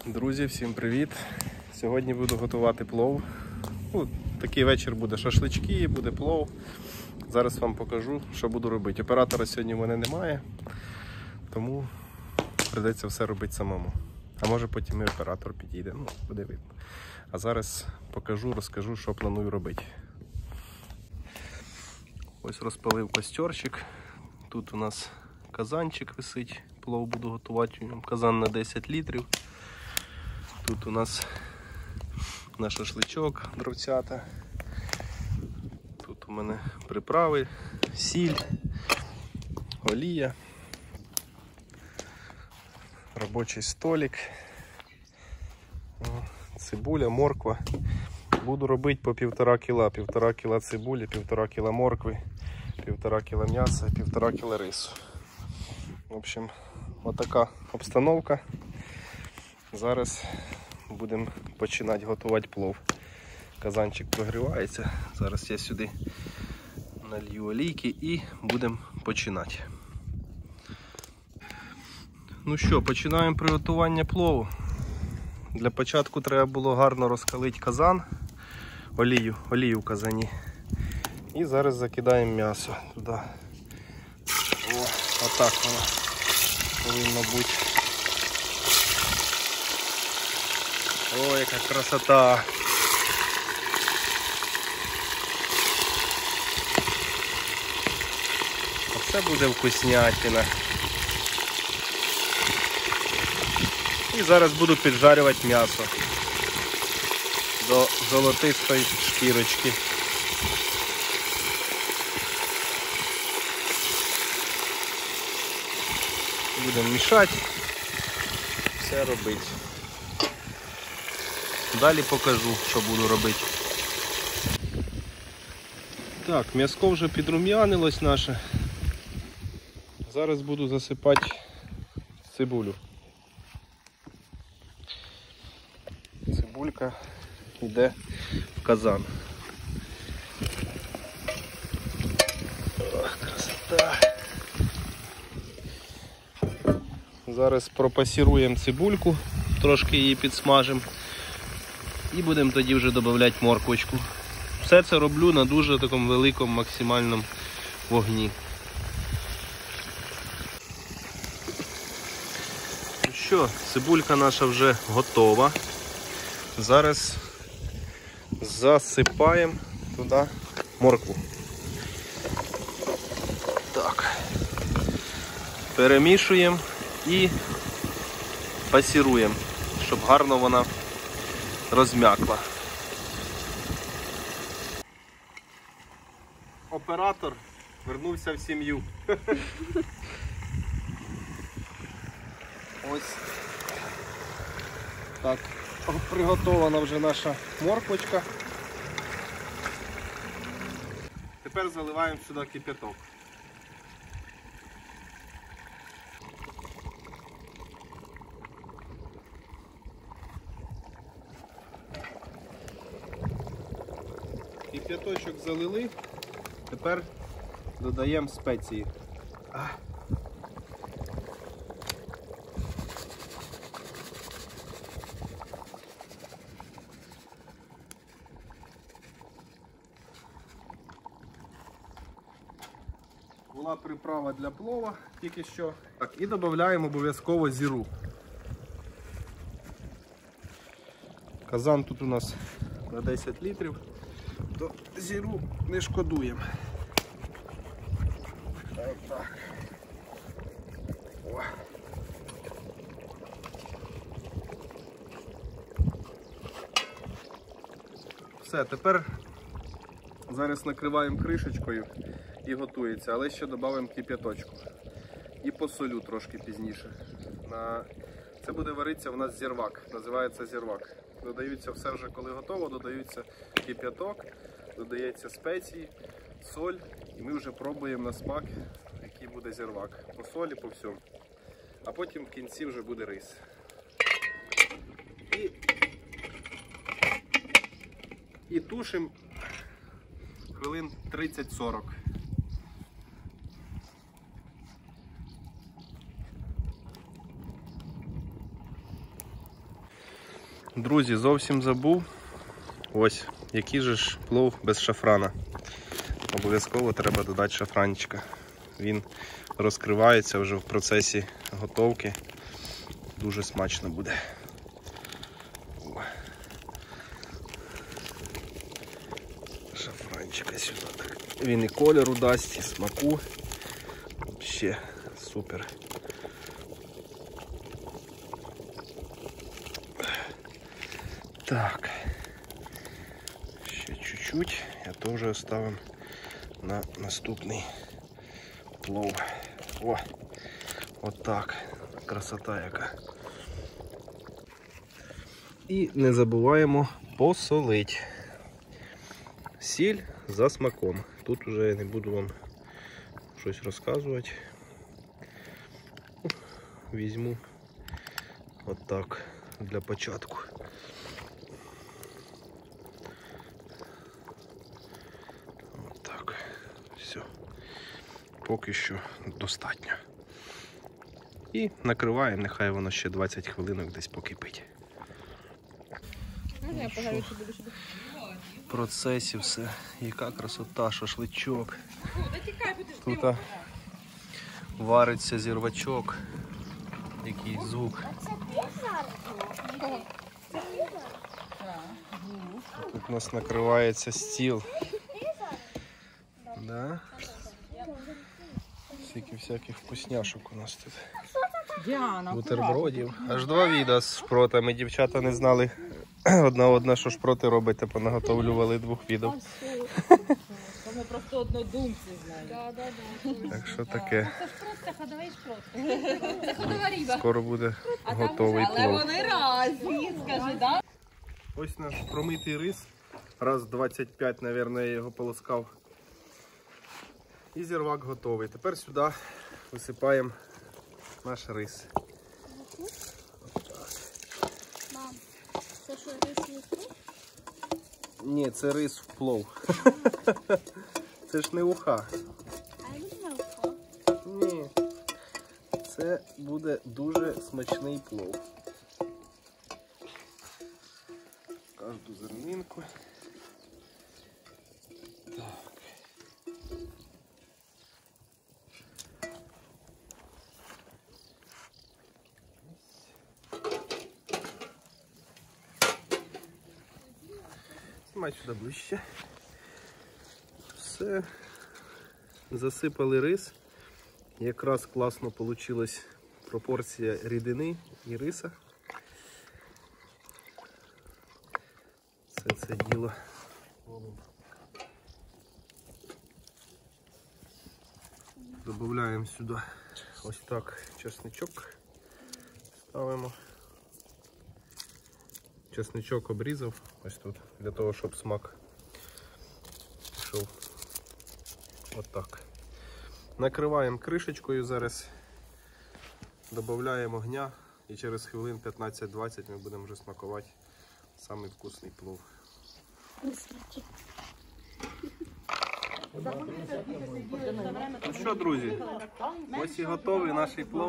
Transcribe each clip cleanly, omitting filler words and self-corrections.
Друзі, всім привіт! Сьогодні буду готувати плов. Такий вечір буде шашлички, буде плов. Зараз вам покажу, що буду робити. Оператора сьогодні в мене немає, тому прийдеться все робити самому. А може потім і оператор підійде, буде видно. А зараз покажу, розкажу, що планую робити. Ось розпалив костерчик. Тут у нас казанчик висить, плов буду готувати у ньому. Казан на 10 літрів. Тут у нас на шашличок дровцята. Тут у мене приправи, сіль, олія, робочий столик, цибуля, морква. Буду робити по 1,5 кіла. 1,5 кіла цибулі, 1,5 кіла моркви, 1,5 кіла м'яса, 1,5 кіла рису. В общем, отака обстановка. Зараз будемо починати готувати плов. Казанчик прогрівається. Зараз я сюди налью олійки і будемо починати. Ну що, починаємо приготування плову. Для початку треба було гарно розкалити казан, олію в казані. І зараз закидаємо м'ясо туди. Отак воно повинно бути. Ой, яка красота! Оце буде вкуснятина. І зараз буду піджарювати м'ясо до золотистої шкірочки. Будемо мішати, все робити. Далі покажу, що буду робити. Так, м'яско вже підрум'янилось наше. Зараз буду засипати цибулю. Цибулька йде в казан. Ох, красота! Зараз пропасіруємо цибульку, трошки її підсмажимо. І будемо тоді вже додавати морквочку. Все це роблю на дуже такому великому максимальному вогні. Ну що, цибулька наша вже готова. Зараз засипаємо туди моркву. Так. Перемішуємо і пасіруємо, щоб гарно вона розм'якла. Оператор вернувся в сім'ю. Ось так приготована вже наша морквочка. Тепер заливаємо сюди кип'яток. Кип'яточок залили, тепер додаємо спеції. Була приправа для плова тільки що. Так, і додаємо обов'язково зіру. Казан тут у нас на 10 літрів. То зіру не шкодуємо. Так. О. Все, тепер зараз накриваємо кришечкою і готується, але ще додаємо кип'яточку. І посолю трошки пізніше. Це буде варитися у нас зірвак, називається зірвак. Додаються все вже коли готово, додаються кип'яток, додається спеції, соль, і ми вже пробуємо на смак, який буде зірвак. По солі, по всьому. А потім в кінці вже буде рис. І тушимо хвилин 30-40. Друзі, зовсім забув. Ось, який же ж плов без шафрана. Обов'язково треба додати шафранчика. Він розкривається вже в процесі готовки. Дуже смачно буде. Шафранчика сюди. Так. Він і кольору дасть, і смаку. Ще супер. Так. Ще чуть-чуть. Я то вже оставим на наступний плов. О! Отак. Красота яка. І не забуваємо посолити. Сіль за смаком. Тут уже я не буду вам щось розказувати. Візьму отак для початку. Отак. Все. Поки що достатньо. І накриваємо, нехай воно ще 20 хвилинок десь покипить. В процесі все. Яка красота, шашличок. Тут вариться зірвачок. Який звук. Тут у нас накривається стіл. Да? Скільки всяких вкусняшок у нас тут. Бутербродів. Аж 2 віда з шпротами. Дівчата не знали одна, що шпроти робите, понаготовлювали 2 відів. Ми просто однодумці знаємо. Так що таке. Скоро буде готовий плов. Але вони разні, скажи, так? Ось наш промитий рис. Раз 25, мабуть, я його полоскав. І зірвак готовий. Тепер сюди висипаємо наш рис. Мам, це що, рис є? Ні, це рис в плов. Це ж не уха. А я не знаю, що. Ні. Це буде дуже смачний плов. Кожну зернинку. Так. Знімай сюди ближче. Все. Засипали рис. Якраз класно вийшла пропорція рідини і риса. Все це діло. Додаємо сюди ось так чесничок. Ставимо. Чесничок обрізав ось тут, для того, щоб смак пішов. Отак. Накриваємо кришечкою зараз, додаємо огня і через хвилин 15-20 ми будемо вже смакувати самий вкусний плов. Ну що, друзі, ось і готовий наш плов.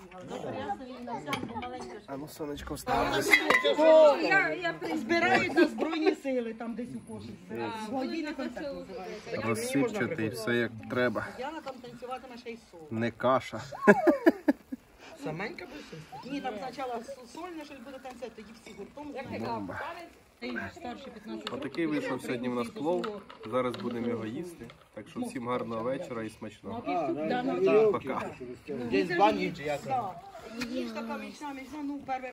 А ну, сонечко, вставилось. Я збираю на Збройні сили, там десь у Кошиці. Години контакт називається. Розсипчатий, все як треба. Яна там танцюватиме ще й соло. Не каша. Саменька буде? Ні, там спочатку сольне щось буде танцювати, тоді всі гуртом. Бомба. Отакий вийшов сьогодні в нас плов. Зараз будемо його їсти. Так що всім гарного вечора і смачного. Пока. Їж така вічна, ну перше.